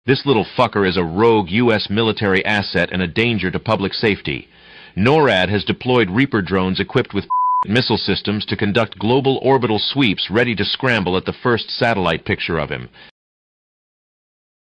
This little fucker is a rogue U.S. military asset and a danger to public safety. NORAD has deployed Reaper drones equipped with missile systems to conduct global orbital sweeps ready to scramble at the first satellite picture of him.